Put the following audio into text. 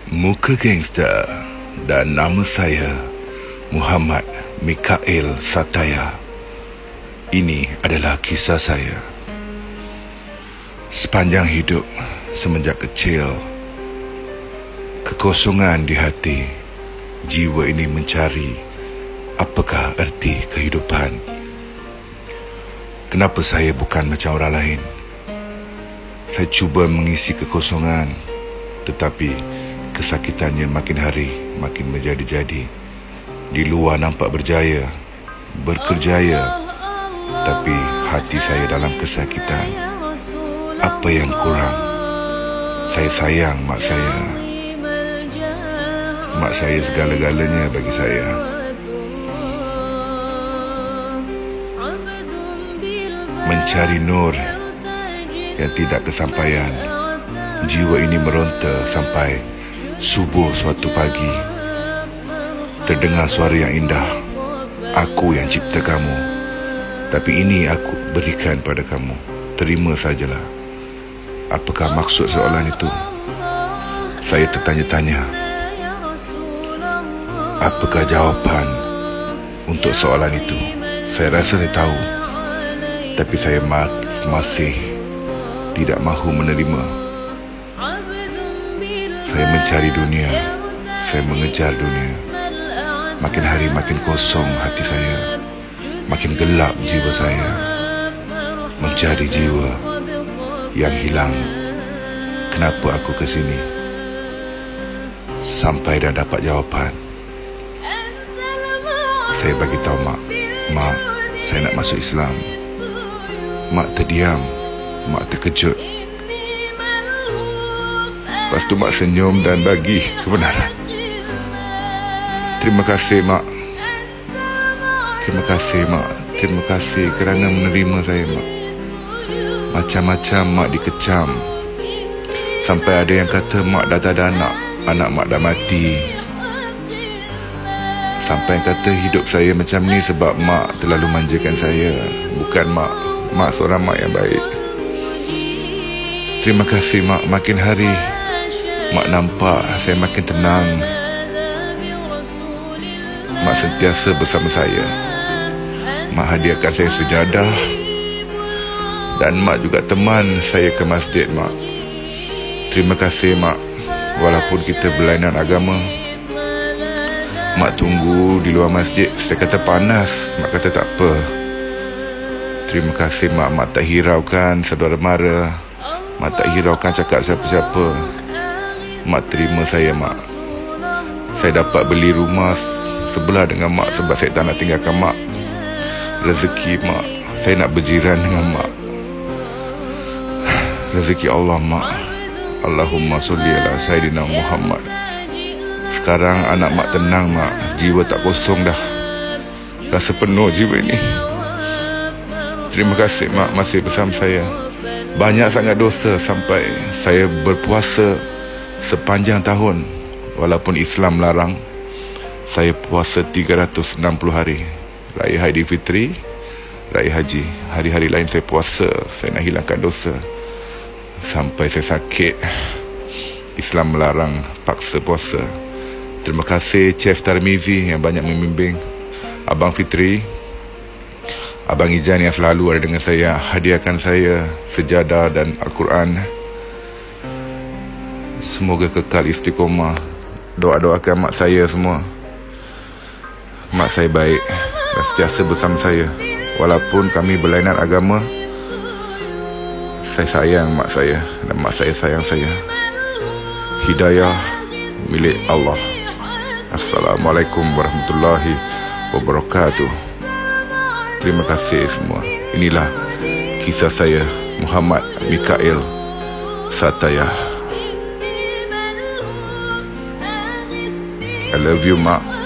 Muka gangster dan nama saya Muhammad Mikael Sataya. Ini adalah kisah saya. Sepanjang hidup, semenjak kecil, kekosongan di hati, jiwa ini mencari apakah erti kehidupan. Kenapa saya bukan macam orang lain? Saya cuba mengisi kekosongan, tetapi kesakitannya makin hari makin menjadi-jadi. Di luar nampak berjaya, berkerjaya, tapi hati saya dalam kesakitan. Apa yang kurang? Saya sayang mak saya. Mak saya segala-galanya bagi saya. Mencari nur yang tidak kesampaian. Jiwa ini meronta sampai subuh suatu pagi. Terdengar suara yang indah. Aku yang cipta kamu, tapi ini aku berikan pada kamu. Terima sajalah. Apakah maksud soalan itu? Saya tertanya-tanya. Apakah jawapan untuk soalan itu? Saya rasa saya tahu, tapi saya masih tidak mahu menerima. Saya mencari dunia, saya mengejar dunia. Makin hari makin kosong hati saya, makin gelap jiwa saya. Mencari jiwa yang hilang. Kenapa aku ke sini? Sampai dah dapat jawapan. Saya bagi tahu mak, saya nak masuk Islam. Mak terdiam, mak terkejut. Lepas tu mak senyum dan bagi kebenaran. Terima kasih mak. Terima kasih mak. Terima kasih kerana menerima saya mak. Macam-macam mak dikecam. Sampai ada yang kata mak dah tak ada anak. Anak mak dah mati. Sampai yang kata hidup saya macam ni sebab mak terlalu manjakan saya. Bukan mak seorang mak yang baik. Terima kasih mak. Makin hari mak nampak saya makin tenang. Mak sentiasa bersama saya. Mak hadiahkan saya sejadah. Dan mak juga teman saya ke masjid mak. Terima kasih mak. Walaupun kita berlainan agama, mak tunggu di luar masjid. Saya kata panas, mak kata tak apa. Terima kasih mak. Mak tak hiraukan saudara mara. Mak tak hiraukan cakap siapa-siapa. Mak terima saya mak. Saya dapat beli rumah sebelah dengan mak sebab saya tak nak tinggalkan mak. Rezeki mak, saya nak berjiran dengan mak. Rezeki Allah mak. Allahumma salli ala Sayyidina Muhammad. Sekarang anak mak tenang mak. Jiwa tak kosong dah. Rasa penuh jiwa ini. Terima kasih mak masih bersama saya. Banyak sangat dosa sampai saya berpuasa sepanjang tahun. Walaupun Islam larang, saya puasa 360 hari. Raya Aidilfitri, Raya Haji. Hari-hari lain saya puasa. Saya nak hilangkan dosa. Sampai saya sakit, Islam melarang, paksa puasa. Terima kasih Chef Tarmizi yang banyak membimbing. Abang Fitri, Abang Ijan yang selalu ada dengan saya, hadiahkan saya sejadah dan Al-Quran. Semoga kekal istiqomah. Doa-doakan mak saya semua. Mak saya baik dan sentiasa bersama saya. Walaupun kami berlainan agama, saya sayang mak saya dan mak saya sayang saya. Hidayah milik Allah. Assalamualaikum warahmatullahi wabarakatuh. Terima kasih semua. Inilah kisah saya, Muhammad Mikael Sataya. I love you mak.